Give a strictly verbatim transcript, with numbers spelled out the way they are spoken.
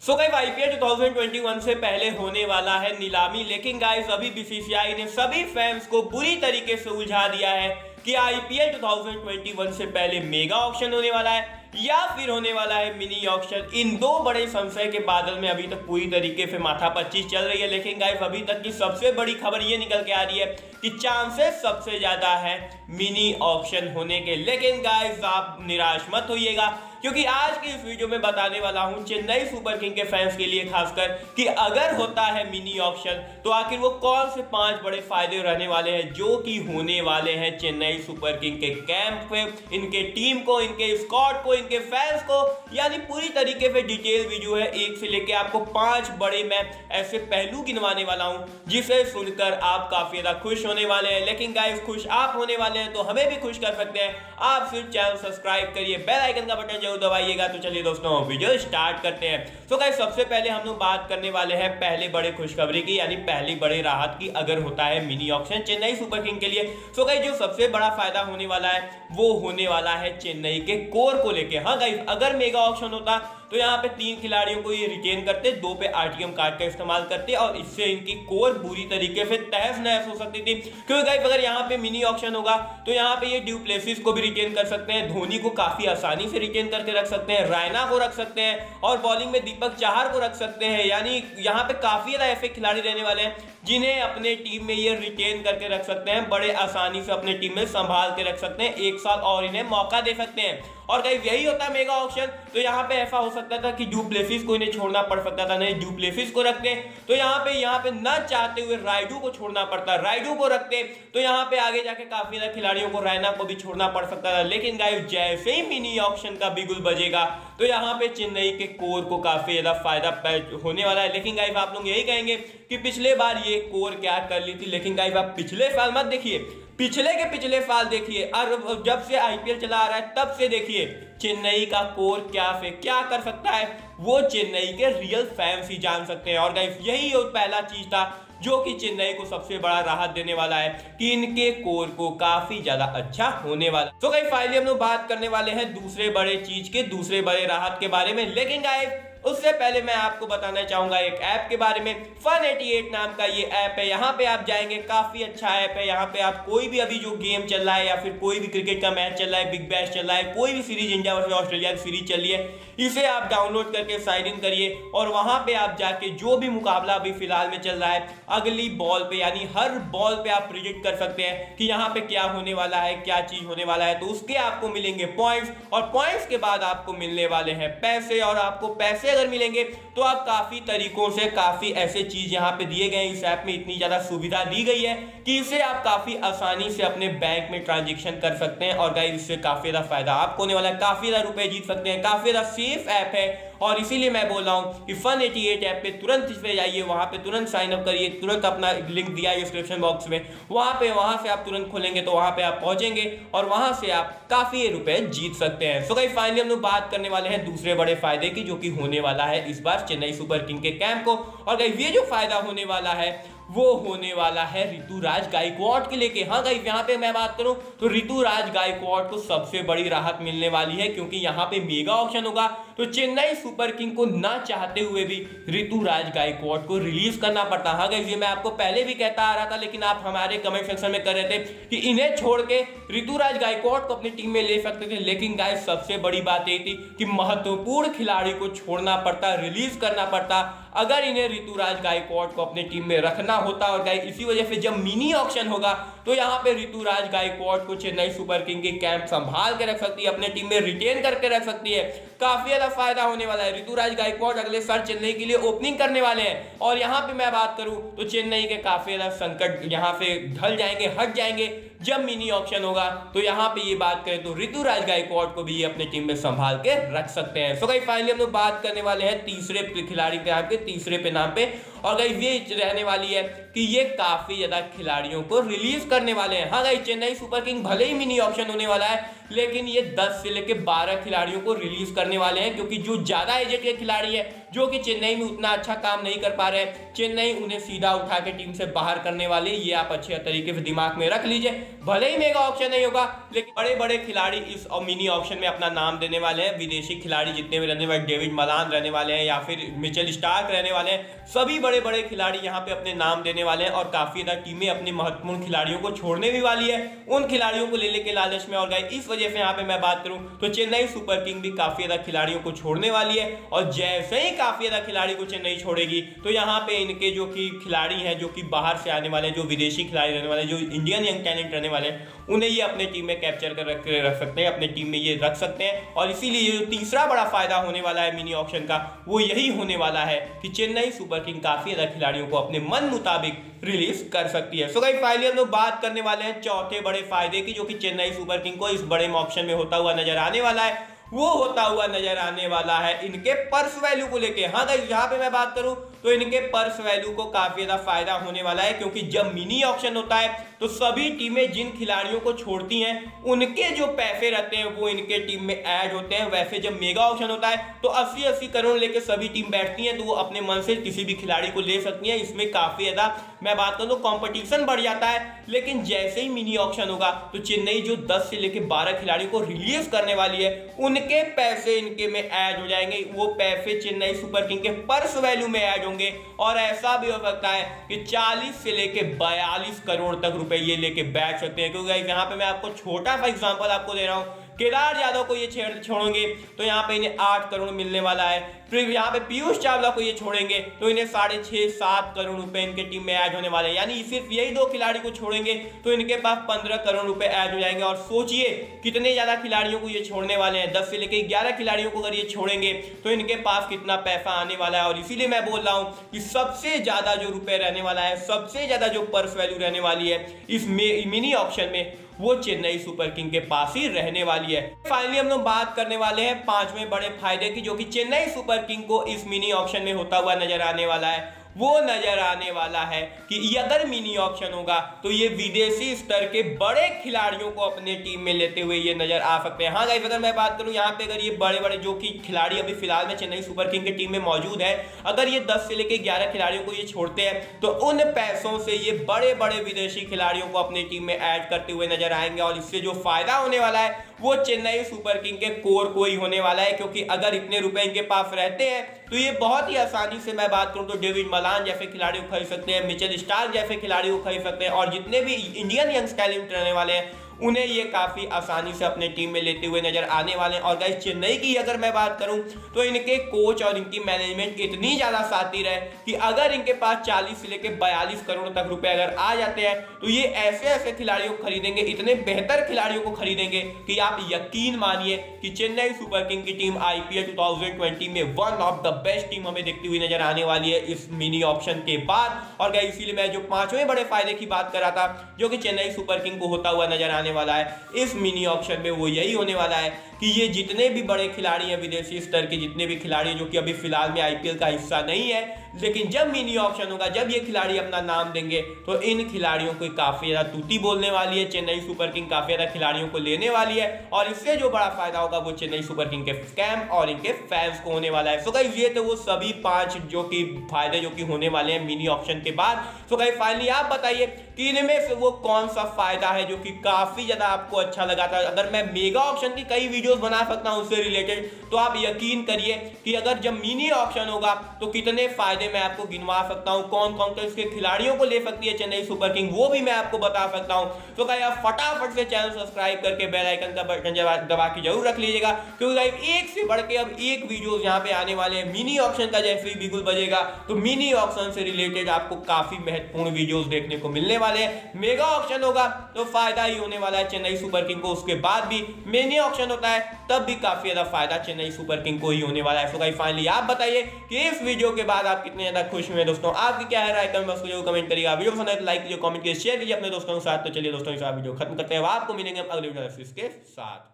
So guys IPL दो हज़ार इक्कीस से पहले होने वाला है नीलामी, लेकिन गाइस अभी बीसीसीआई ने सभी फैंस को बुरी तरीके से उलझा दिया है कि आईपीएल दो हज़ार इक्कीस से पहले मेगा ऑक्शन होने वाला है या फिर होने वाला है मिनी ऑक्शन। इन दो बड़े संशय के बादल में अभी तक पूरी तरीके से माथापच्ची चल रही है, लेकिन गाइस अभी तक की सबसे बड़ी खबर ये निकल के आ रही है कि चांसेस सबसे ज्यादा है मिनी ऑक्शन होने के। लेकिन गाइस आप निराश मत होइएगा, क्योंकि आज की इस वीडियो में बताने वाला हूं चेन्नई सुपर किंग के फैंस के लिए खासकर कि अगर होता है मिनी ऑक्शन तो आखिर वो कौन से पांच बड़े फायदे रहने वाले हैं जो कि होने वाले हैं चेन्नई सुपर किंग के कैंप पे, इनके टीम को, इनके स्क्वाड को, इनके फैंस को, यानी पूरी तरीके से डिटेल वीडियो है। एक से लेके आपको पांच बड़े मैं ऐसे पहलू गिनवाने वाला हूं जिसे सुनकर आप काफी ज्यादा खुश होने वाले हैं। लेकिन गाइस खुश आप होने वाले हैं तो हमें भी खुश कर सकते हैं। आप सिर्फ चैनल सब्सक्राइब करिए, बेल आइकन का बटन जरूर दबाइएगा। तो चलिए दोस्तों वीडियो स्टार्ट करते हैं। तो गाइस सबसे पहले हम लोग बात करने वाले हैं पहले बड़े खुशखबरी की, यानी पहली बड़े राहत की अगर होता है mini auction Chennai super king के लिए। तो गाइस जो सबसे बड़ा फायदा होने वाला है वो होने वाला है चेन्नई के कोर को लेके। हाँ गाइस अगर मेगा ऑक्शन होता तो यहाँ पे तीन खिलाड़ियों को ये रिटेन करते, दो पे आरटीएम कार्ड का इस्तेमाल करते और इससे इनकी कोर बुरी तरीके से तहस नहस हो सकती थी। क्योंकि गाइस अगर यहाँ पे मिनी ऑक्शन होगा तो यहाँ पे ये डू प्लेसिस को भी रिटेन कर सकते हैं, धोनी को काफी आसानी से रिटेन करके रख सकते हैं, रायना को रख सकते हैं और बॉलिंग में दीपक चाहर को रख सकते हैं। यानी यहाँ पे काफी ज्यादा ऐसे खिलाड़ी रहने वाले हैं जिन्हें अपने टीम में ये रिटेन करके रख सकते हैं, बड़े आसानी से अपने टीम में संभाल के रख सकते हैं, एक साल और इन्हें मौका दे सकते हैं। और गाइस यही होता है मेगा ऑक्शन तो यहाँ पे ऐसा हो सकता था कि डू प्लेसिस को इन्हें छोड़ना पड़ सकता था, नहीं डू प्लेसिस को रखते तो यहाँ पे यहाँ पे ना चाहते हुए राइडू को छोड़ना पड़ता, राइडू को रखते तो यहाँ पे आगे जाके काफी ज्यादा खिलाड़ियों को रैना को भी छोड़ना पड़ सकता था। लेकिन गाइस जैसे ही मिनी ऑक्शन का बिगुल बजेगा तो यहाँ पे चेन्नई के कोर को काफी ज्यादा फायदा होने वाला है। लेकिन गाइस आप लोग यही कहेंगे कि पिछले बार ये कोर क्या कर ली थी, लेकिन गाइस आप पिछले साल मत देखिए, पिछले के पिछले साल देखिए और जब से आईपीएल चला आ रहा है तब से देखिए चेन्नई का कोर क्या से क्या कर सकता है वो चेन्नई के रियल फैंस ही जान सकते हैं। और गाइस यही पहला चीज था जो कि चेन्नई को सबसे बड़ा राहत देने वाला है कि इनके कोर को काफी ज्यादा अच्छा होने वाला। तो गाइस फाइनली हम लोग बात करने वाले हैं दूसरे बड़े चीज के, दूसरे बड़े राहत के बारे में। लेकिन गाइस उससे पहले मैं आपको बताना चाहूंगा एक ऐप के बारे में। फन अठासी नाम का ये ऐप है, यहाँ पे आप जाएंगे, काफी अच्छा ऐप है। यहाँ पे आप कोई भी अभी जो गेम चल रहा है या फिर कोई भी क्रिकेट का मैच चल रहा है, बिग बैश चल रहा है, कोई भी सीरीज, इंडिया वर्सेस ऑस्ट्रेलिया की सीरीज चल रही है, इसे आप डाउनलोड करके साइन इन करिए और वहां पे आप जाके जो भी मुकाबला अभी फिलहाल में चल रहा है अगली बॉल पे यानी हर बॉल पे आप प्रिडिक्ट कर सकते हैं कि यहाँ पे क्या होने वाला है, क्या चीज होने वाला है। तो उसके आपको मिलेंगे पॉइंट्स और पॉइंट्स के बाद आपको मिलने वाले हैं पैसे, और आपको पैसे अगर मिलेंगे तो आप काफी तरीकों से काफी ऐसे चीज यहाँ पे दिए गए। इस ऐप में इतनी ज्यादा सुविधा दी गई है कि इसे आप काफी आसानी से अपने बैंक में ट्रांजैक्शन कर सकते हैं और गाइस इससे काफी ज्यादा फायदा आपको होने वाला है, काफी ज्यादा रुपए जीत सकते हैं, काफी ज्यादा सेफ ऐप है। और इसीलिए मैं बोल रहा हूं कि फन अठासी ऐप पे तुरंत इस पे जाइए, वहां पे तुरंत साइन अप करिए, तुरंत अपना लिंक दिया है डिस्क्रिप्शन बॉक्स में, वहां पे वहां से आप तुरंत खोलेंगे तो वहां पे आप पहुंचेंगे और वहां से आप काफी रुपए जीत सकते हैं। सो गाइस फाइनली हम लोग बात करने वाले हैं दूसरे बड़े फायदे की जो कि होने वाला है इस बार चेन्नई सुपर किंग के कैंप को। और गाइस ये जो फायदा होने वाला है वो होने वाला है ऋतुराज गायकवाड के लेके। हाँ गाइस यहाँ पे मैं बात करूं तो ऋतुराज गायकवाड को सबसे बड़ी राहत मिलने वाली है, क्योंकि यहाँ पे मेगा ऑक्शन होगा तो चेन्नई सुपर किंग को ना चाहते हुए भी ऋतुराज गायकवाड को रिलीज करना पड़ता। हाँ गाइस ये मैं आपको पहले भी कहता आ रहा था, लेकिन आप हमारे कमेंट सेक्शन में कर रहे थे कि इन्हें छोड़ के ऋतुराज गायकवाड को अपनी टीम में ले सकते थे। लेकिन गाइस सबसे बड़ी बात यही थी कि महत्वपूर्ण खिलाड़ी को छोड़ना पड़ता, रिलीज करना पड़ता अगर इन्हें ऋतुराज गायकवाड को अपनी टीम में रखना होता। और गाइस इसी वजह से जब मिनी ऑक्शन होगा तो यहाँ पे ऋतुराज गायकवाड को चेन्नई सुपर किंग की कैंप संभाल के रख सकती है, अपने टीम में रिटेन करके रख सकती है, काफी ज्यादा फायदा होने वाला है। ऋतुराज गायकवाड अगले साल चेन्नई के लिए ओपनिंग करने वाले हैं और यहाँ पे मैं बात करूं तो चेन्नई के काफी ज्यादा संकट यहाँ पे ढल जाएंगे, हट जाएंगे जब मिनी ऑक्शन होगा। तो यहाँ पे ये बात करें तो ऋतुराज गायकवाड को भी ये अपने टीम में संभाल के रख सकते हैं। सो गाइस फाइनली हम लोग बात करने वाले हैं तीसरे खिलाड़ी के नाम पे, तीसरे पे नाम पे, और गाइस ये रहने वाली है कि ये काफी ज्यादा खिलाड़ियों को रिलीज करने वाले हैं। हाँ गाइस चेन्नई सुपर किंग भले ही मिनी ऑक्शन होने वाला है लेकिन ये दस से लेकर बारह खिलाड़ियों को रिलीज करने वाले हैं, क्योंकि जो ज्यादा एजेड के खिलाड़ी है जो कि चेन्नई में उतना अच्छा काम नहीं कर पा रहे हैं, चेन्नई उन्हें सीधा उठा के टीम से बाहर करने वाले, ये आप अच्छे तरीके से दिमाग में रख लीजिए। भले ही मेगा ऑक्शन नहीं होगा, लेकिन बड़े बड़े खिलाड़ी इस मिनी ऑक्शन में अपना नाम देने वाले हैं। विदेशी खिलाड़ी जितने भी रहने वाले, डेविड मलान रहने वाले हैं या फिर मिचेल स्टार्क रहने वाले हैं, सभी बड़े बड़े खिलाड़ी यहाँ पे अपने नाम देने वाले हैं और काफी ज्यादा टीमें अपने महत्वपूर्ण खिलाड़ियों को छोड़ने भी वाली है उन खिलाड़ियों को ले लेके लालच में। और गाइस इस वजह से यहाँ पे मैं बात करूं तो चेन्नई सुपर किंग भी काफी ज्यादा खिलाड़ियों को छोड़ने वाली है, और जैसे ही काफी ज्यादा खिलाड़ी को चेन्नई छोड़ेगी तो यहाँ पे इनके जो कि खिलाड़ी हैं जो कि बाहर से आने वाले, जो विदेशी खिलाड़ी रहने वाले, जो इंडियन यंग टैलेंट रहने वाले, उन्हें ये अपने टीम में कैप्चर कर रख, रख सकते हैं, अपने टीम में ये रख सकते हैं। और इसीलिए जो तीसरा बड़ा फायदा होने वाला है मिनी ऑक्शन का वो यही होने वाला है कि चेन्नई सुपर किंग काफी ज्यादा खिलाड़ियों को अपने मन मुताबिक रिलीज कर सकती है। सो गाइस फाइनली हम लोग बात करने वाले हैं चौथे बड़े फायदे की, जो कि चेन्नई सुपर किंग को इस बड़े ऑक्शन में होता हुआ नजर आने वाला है। वो होता हुआ नजर आने वाला है इनके पर्स वैल्यू को लेके। हाँ गाइस यहाँ पे मैं बात करूं तो इनके पर्स वैल्यू को काफी ज्यादा फायदा होने वाला है, क्योंकि जब मिनी ऑक्शन होता है तो सभी टीमें जिन खिलाड़ियों को छोड़ती हैं उनके जो पैसे रहते हैं वो इनके टीम में ऐड होते हैं। वैसे जब मेगा ऑक्शन होता है तो अस्सी अस्सी करोड़ लेके सभी टीम बैठती हैं, तो वो अपने मन से किसी भी खिलाड़ी को ले सकती हैं। इसमें काफी ज्यादा मैं बात करूं तो कॉम्पिटिशन बढ़ जाता है। लेकिन जैसे ही मिनी ऑक्शन होगा तो चेन्नई जो दस से लेकर बारह खिलाड़ियों को रिलीज करने वाली है उनके पैसे इनके में ऐड हो जाएंगे। वो पैसे चेन्नई सुपर किंग के पर्स वैल्यू में ऐड होंगे, और ऐसा भी हो सकता है कि चालीस से लेके बयालीस करोड़ तक रुपए ये लेके बैठ सकते हैं। क्योंकि यहाँ पे मैं आपको छोटा सा एग्जांपल आपको दे रहा हूँ, केदार यादव को ये छेड़ छोड़ेंगे तो यहाँ पे इन्हें आठ करोड़ मिलने वाला है। फिर यहाँ पे पीयूष चावला को ये छोड़ेंगे तो इन्हें साढ़े छह सात करोड़ रुपए इनके टीम में ऐड होने वाले हैं। यानी सिर्फ यही दो खिलाड़ी को छोड़ेंगे तो इनके पास पंद्रह करोड़ रुपए ऐड हो जाएंगे। और सोचिए कितने ज्यादा खिलाड़ियों को ये छोड़ने वाले हैं, दस से लेकर ग्यारह खिलाड़ियों को अगर ये छोड़ेंगे तो इनके पास कितना पैसा आने वाला है। और इसीलिए मैं बोल रहा हूँ कि सबसे ज्यादा जो रुपए रहने वाला है, सबसे ज्यादा जो पर्स वैल्यू रहने वाली है इस मिनी ऑक्शन में, वो चेन्नई सुपर किंग के पास ही रहने वाली है। फाइनली हम लोग बात करने वाले हैं पांचवें बड़े फायदे की, जो कि चेन्नई सुपर किंग को इस मिनी ऑक्शन में होता हुआ नजर आने वाला है। वो नजर आने वाला है कि अगर मिनी ऑक्शन होगा तो ये विदेशी स्तर के बड़े खिलाड़ियों को अपने टीम में लेते हुए ये नजर आ सकते हैं। हाँ गाइस अगर मैं बात करूं यहाँ पे, अगर ये बड़े बड़े जो कि खिलाड़ी अभी फिलहाल में चेन्नई सुपर किंग की टीम में मौजूद है, अगर ये दस से लेकर ग्यारह खिलाड़ियों को ये छोड़ते हैं तो उन पैसों से ये बड़े बड़े विदेशी खिलाड़ियों को अपनी टीम में ऐड करते हुए नजर आएंगे। और इससे जो फायदा होने वाला है वो चेन्नई सुपर किंग के कोर को ही होने वाला है, क्योंकि अगर इतने रुपए इनके पास रहते हैं तो ये बहुत ही आसानी से, मैं बात करूं तो डेविड मलान जैसे खिलाड़ी को खरीद सकते हैं, मिचेल स्टार्क जैसे खिलाड़ी को खरीद सकते हैं, और जितने भी इंडियन यंग टैलेंट रहने वाले हैं उन्हें ये काफी आसानी से अपने टीम में लेते हुए नजर आने वाले हैं। और गाइस चेन्नई की अगर मैं बात करूं तो इनके कोच और इनकी मैनेजमेंट इतनी ज्यादा शातिर है कि अगर इनके पास चालीस से लेकर बयालीस करोड़ तक रुपए अगर आ जाते हैं तो ये ऐसे ऐसे खिलाड़ियों को खरीदेंगे, इतने बेहतर खिलाड़ियों को खरीदेंगे कि आप यकीन मानिए कि चेन्नई सुपर किंग की टीम आईपीएल दो हज़ार बीस में one of the best team हमें देखती हुई नजर आने वाली है इस मिनी ऑक्शन के बाद। और गाइस इसीलिए मैं जो पांचवें बड़े फायदे की बात कर रहा था जो कि चेन्नई सुपर किंग को होता हुआ नजर आने वाला है इस मिनी ऑक्शन में, वो यही होने वाला है कि ये जितने भी बड़े खिलाड़ी हैं, विदेशी स्तर के जितने भी खिलाड़ी जो कि अभी फिलहाल में आईपीएल का हिस्सा नहीं है, लेकिन जब मिनी ऑक्शन होगा, जब ये खिलाड़ी अपना नाम देंगे तो इन खिलाड़ियों को काफी ज्यादा तूती बोलने वाली है। चेन्नई सुपर किंग काफी ज्यादा खिलाड़ियों को लेने वाली है, और इससे जो बड़ा फायदा होगा वो चेन्नई सुपर किंग के स्कैम और इनके फैंस को होने वाला है। सो गाइस ये तो वो सभी पांच जो कि फायदे जो कि होने वाले हैं मिनी ऑक्शन के बाद। सो गाइस फाइनली आप बताइए कि इनमें से वो कौन सा फायदा है जो कि काफी ज्यादा आपको अच्छा लगा था। अगर मैं मेगा ऑक्शन की कई वीडियोस बना सकता हूं उससे रिलेटेड, तो आप यकीन करिए कि अगर जब मिनी ऑक्शन होगा तो कितने फायदे मैं आपको गिनवा सकता हूं, कौन कौन से इसके खिलाड़ियों को ले सकती है चेन्नई सुपर किंग, वो भी मैं आपको बता सकता हूं। तो गाइस आप फटाफट से चैनल सब्सक्राइब करके बेल आइकन का बटन दबा के जरूर रख लीजिएगा, क्योंकि गाइस एक से बढ़ के अब एक वीडियो यहाँ पे आने वाले हैं। मिनी ऑक्शन का जैसे ही बिगुल बजेगा तो मिनी ऑक्शन से रिलेटेड आपको काफी महत्वपूर्ण वीडियोस देखने को मिलने वाले हैं। मेगा ऑक्शन होगा तो फायदा ही होने वाला है चेन्नई सुपर किंग को, उसके बाद भी मिनी ऑक्शन होता है तब भी काफी ज्यादा फायदा चेन्नई सुपर किंग को ही होने वाला है। सो गाइस फाइनली आप बताइए कि इस वीडियो के बाद आप कितने ज्यादा खुश हुए दोस्तों, आपकी क्या है राय, कमेंट बॉक्स में जरूर कमेंट करिएगा। वीडियो पसंद आए तो लाइक कीजिए, कमेंट कीजिए, शेयर कीजिए अपने दोस्तों के साथ। तो चलिए दोस्तों इस वीडियो खत्म करते हैं, आपको मिलेंगे अगले वीडियो के साथ।